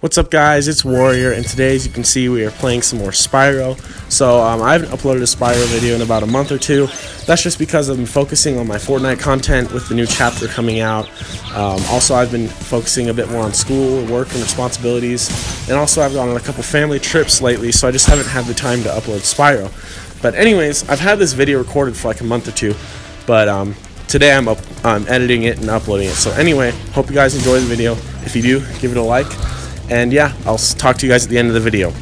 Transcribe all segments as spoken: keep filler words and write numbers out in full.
What's up, guys? It's Warrior, and today, as you can see, we are playing some more Spyro. So um, I haven't uploaded a Spyro video in about a month or two. That's just because I've been focusing on my Fortnite content with the new chapter coming out. Um, also, I've been focusing a bit more on school, work, and responsibilities. And also, I've gone on a couple family trips lately, so I just haven't had the time to upload Spyro. But anyways, I've had this video recorded for like a month or two, but um, today I'm, up, I'm editing it and uploading it. So anyway, hope you guys enjoy the video. If you do, give it a like. And yeah, I'll talk to you guys at the end of the video.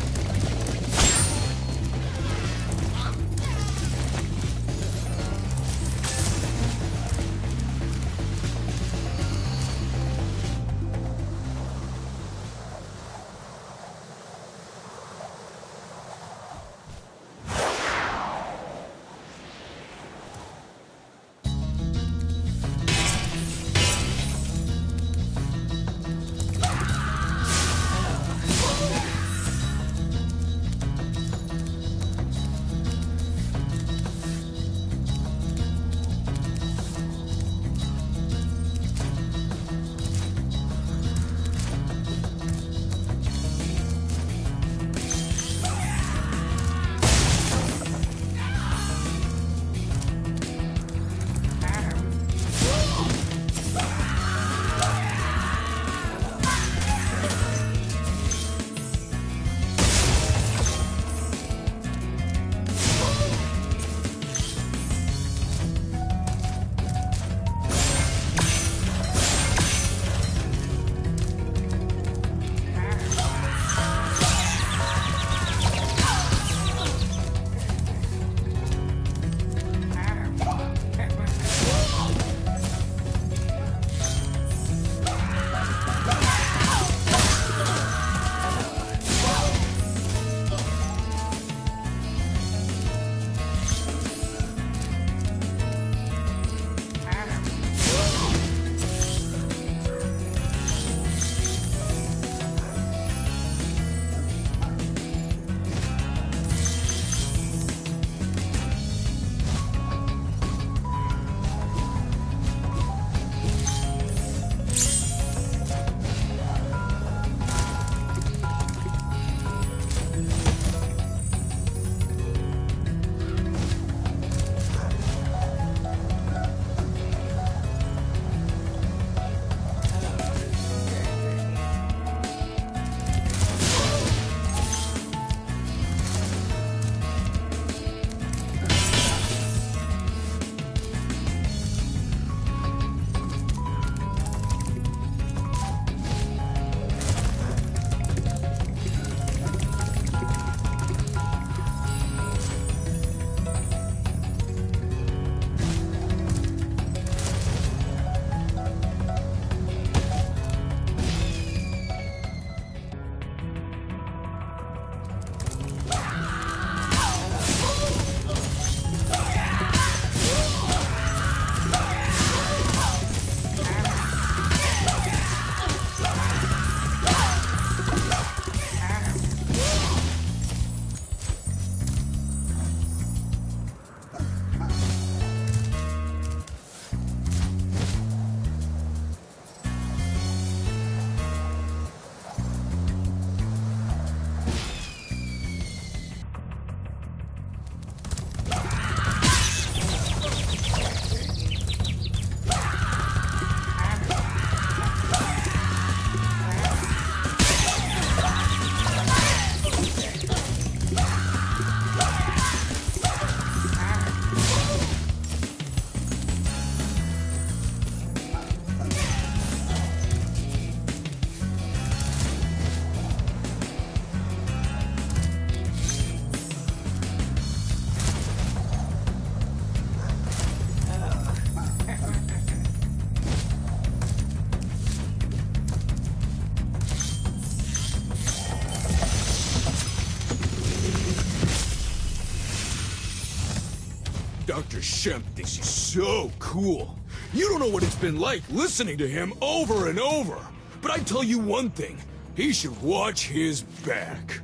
Doctor Shemp thinks he's so cool. You don't know what it's been like listening to him over and over. But I tell you one thing, he should watch his back.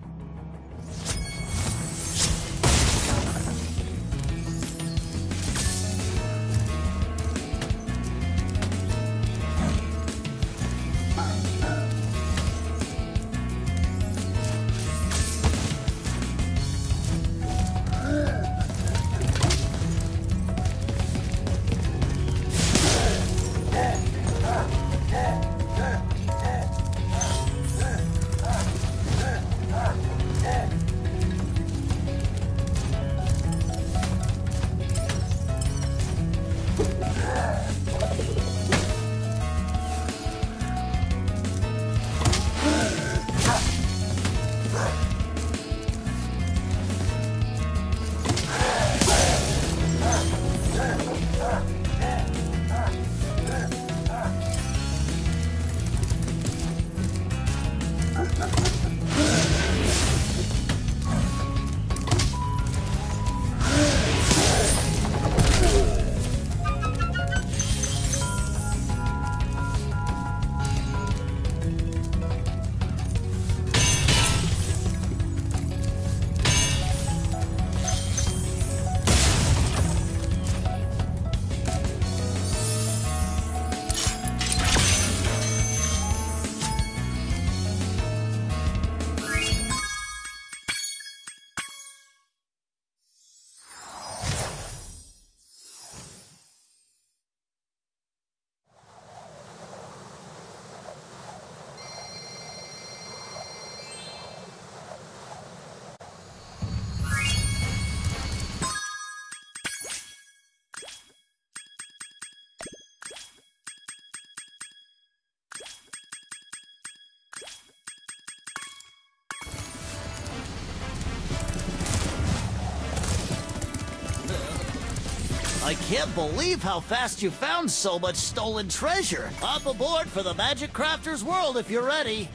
I can't believe how fast you found so much stolen treasure. Hop aboard for the Magic Crafter's world if you're ready.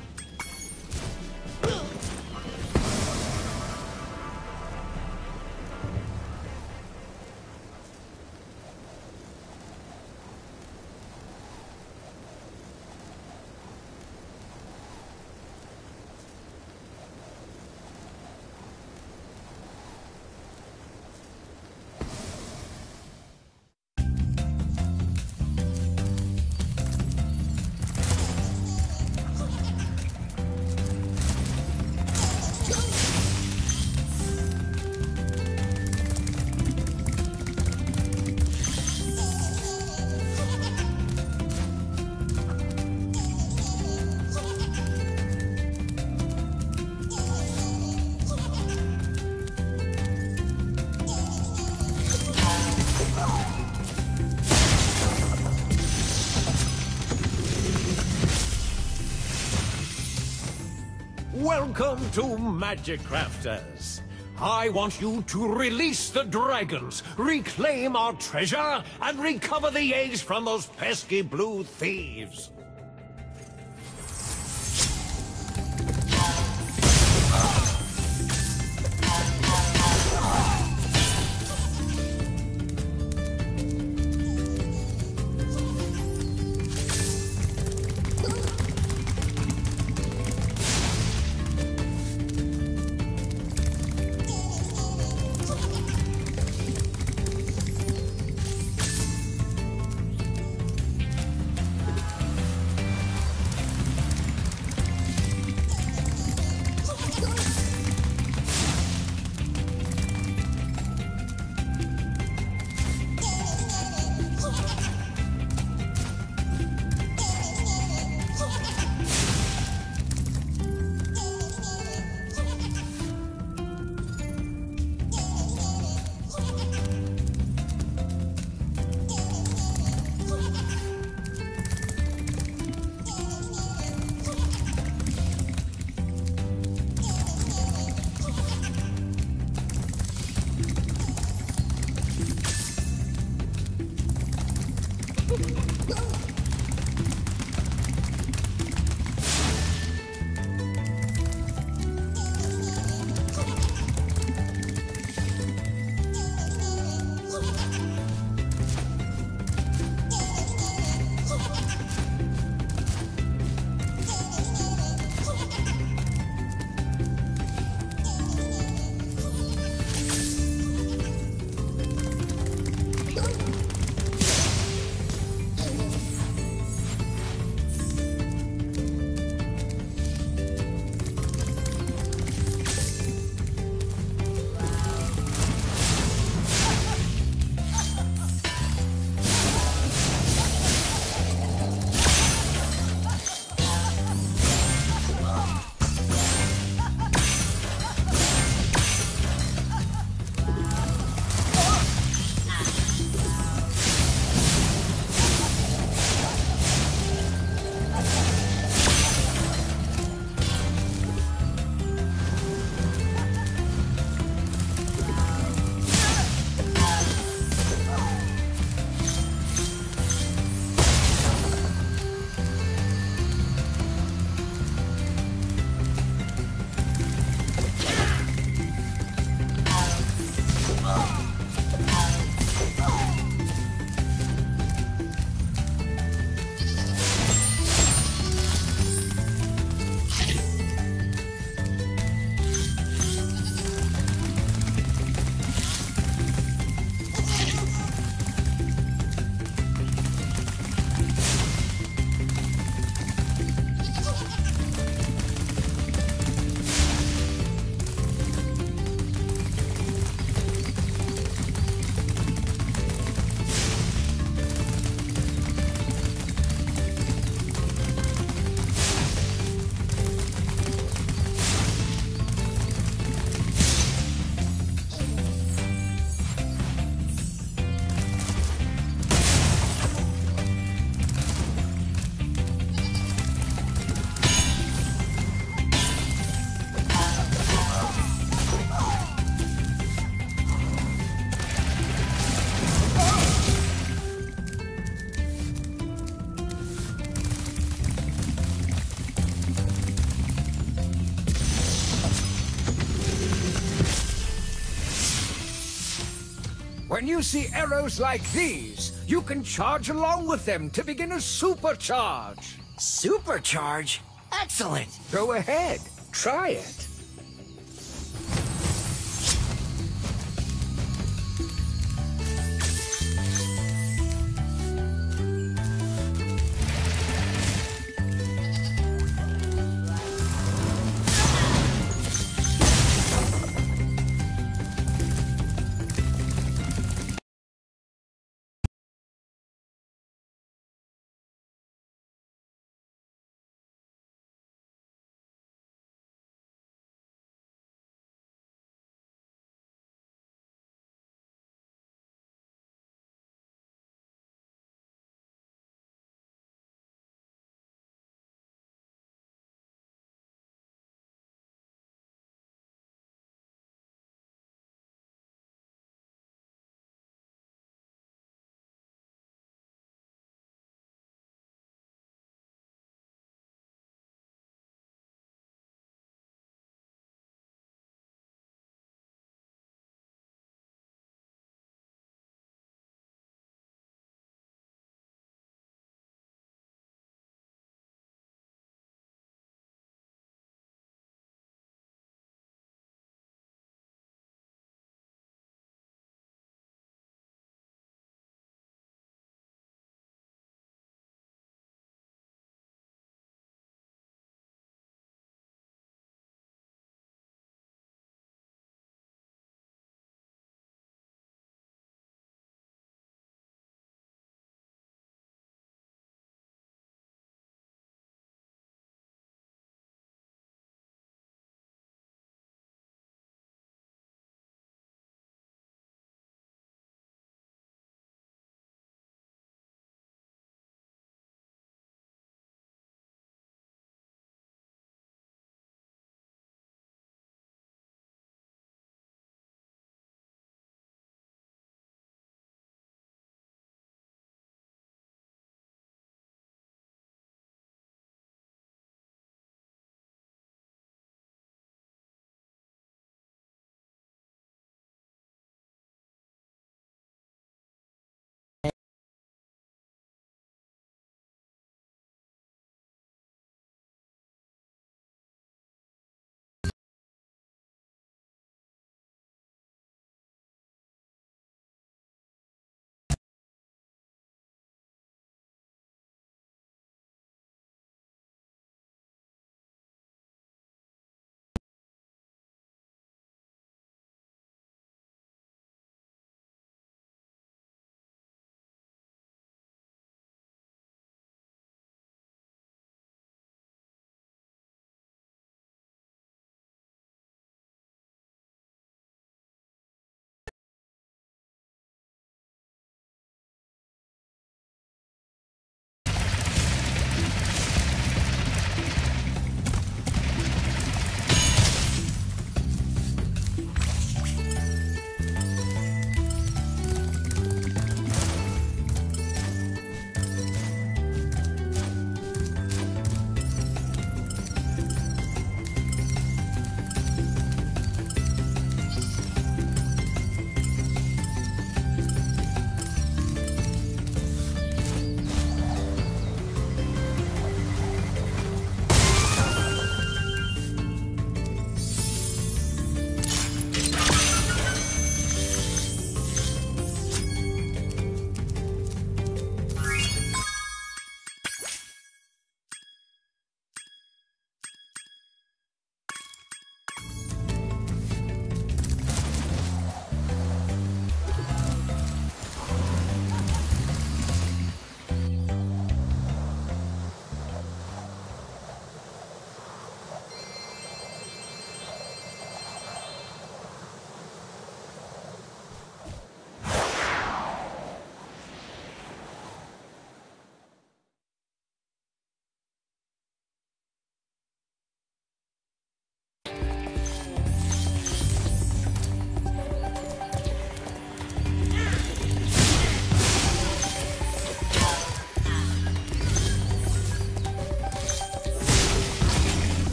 Welcome to Magic Crafters. I want you to release the dragons, reclaim our treasure, and recover the eggs from those pesky blue thieves. When you see arrows like these, you can charge along with them to begin a supercharge. Supercharge? Excellent! Go ahead, try it.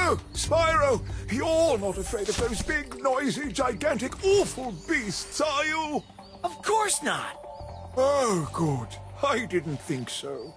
So, Spyro, you're not afraid of those big, noisy, gigantic, awful beasts, are you? Of course not. Oh, good. I didn't think so.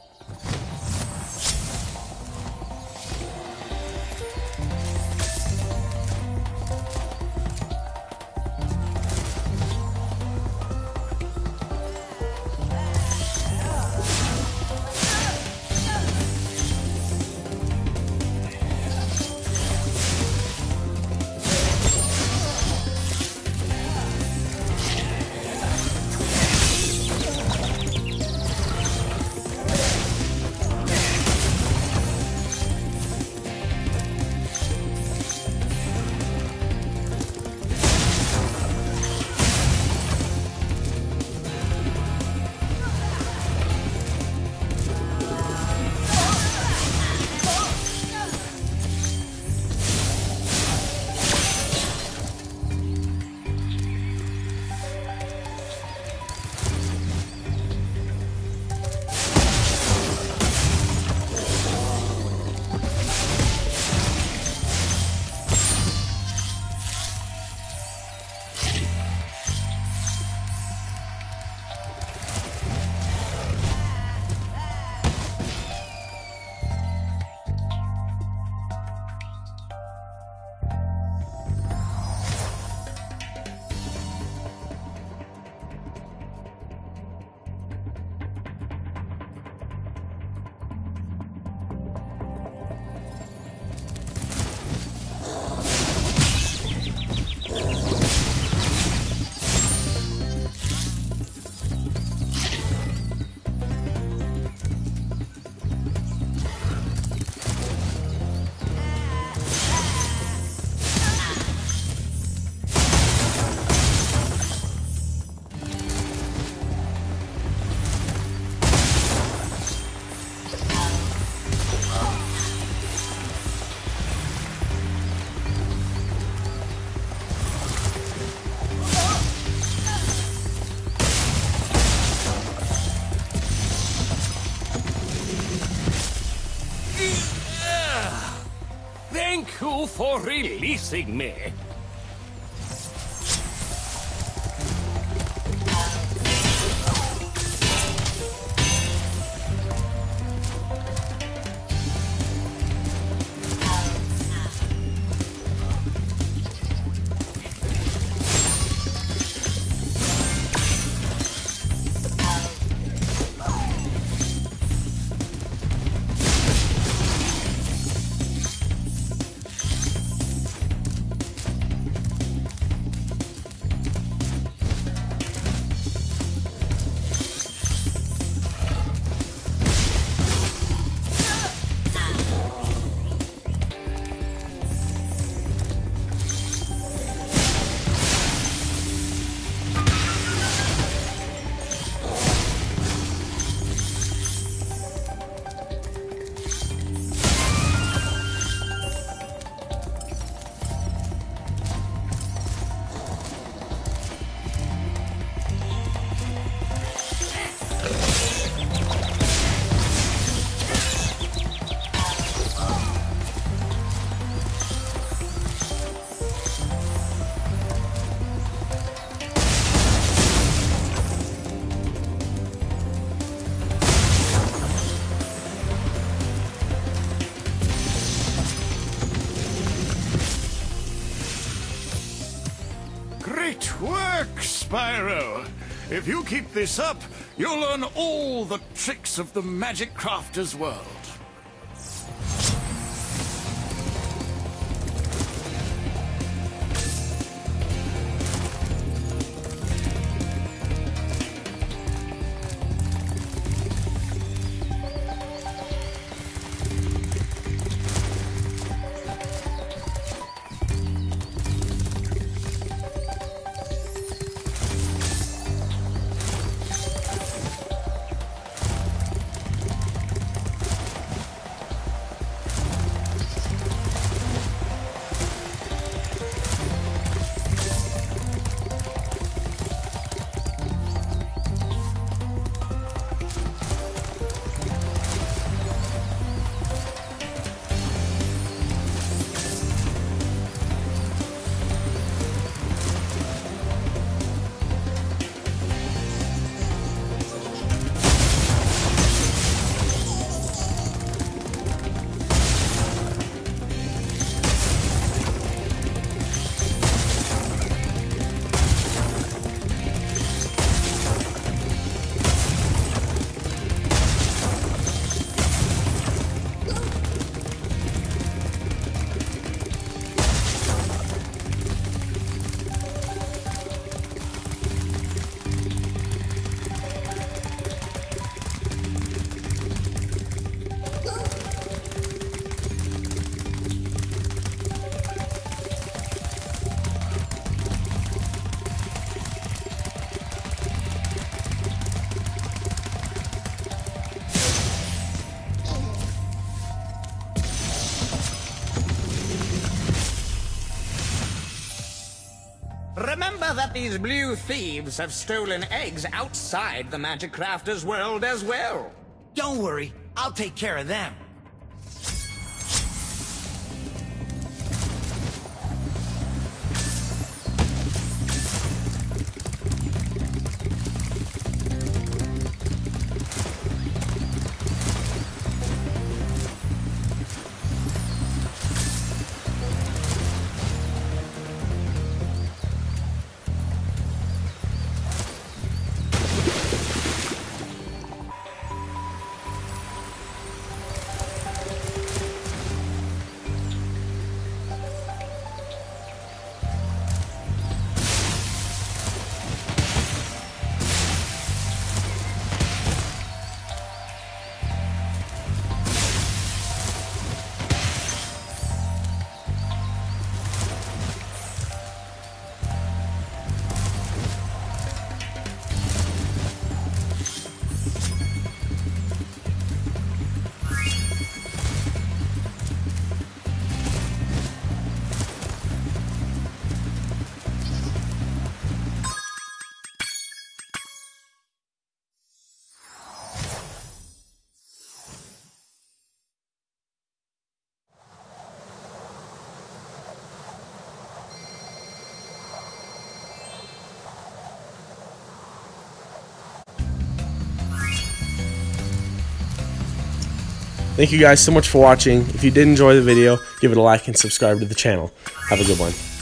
Thank you for releasing me. Great work, Spyro! If you keep this up, you'll learn all the tricks of the Magic Crafter's world. Remember that these blue thieves have stolen eggs outside the Magic Crafter's world as well. Don't worry, I'll take care of them. Thank you guys so much for watching. If you did enjoy the video, give it a like and subscribe to the channel. Have a good one.